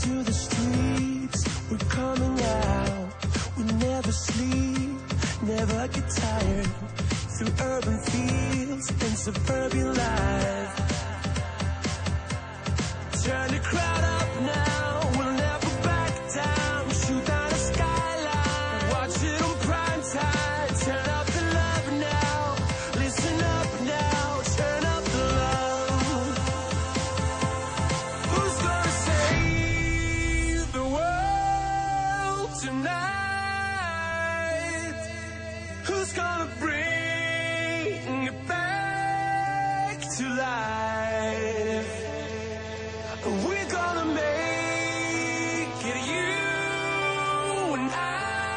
to the streets, we're coming out. We never sleep, never get tired. Through urban fields and suburban life. Turn the crowd up now, we'll never back down. Shoot down the skyline, watch it on prime time. Turn up the love now, listen up now, turn up the love. Who's gonna save the world tonight? Who's gonna bring it back to life? We're gonna make it, you and I.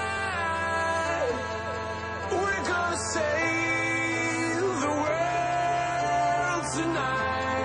We're gonna save the world tonight.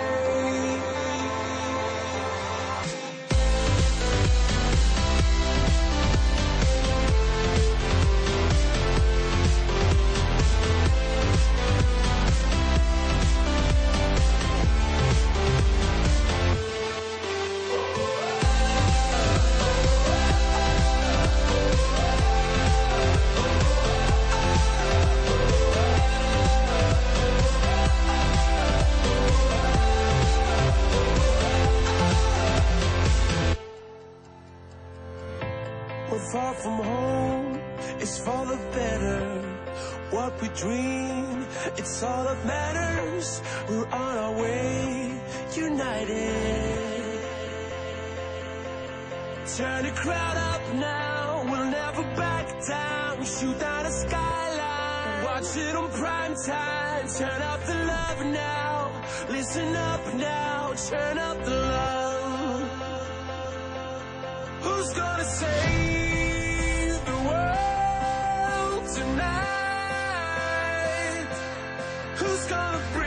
We're far from home, it's for the better. What we dream, it's all that matters. We're on our way, united. Turn the crowd up now, we'll never back down. Shoot down the skyline, watch it on prime time. Turn up the love now, listen up now, turn up the love. Who's gonna save the world tonight? Who's gonna bring